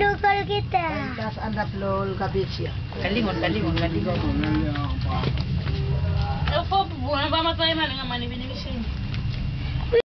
Lukol kita. Tas andap lol kabisya. Kalingon. Ako, buwan ba matay maling ang manibin